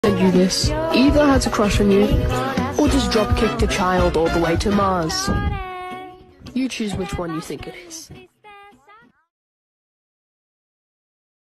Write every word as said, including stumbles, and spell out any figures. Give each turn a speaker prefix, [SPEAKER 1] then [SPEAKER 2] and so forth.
[SPEAKER 1] said you this. Either has a crush on you, or just drop kicked a child all the way to Mars. You choose which one you think it is.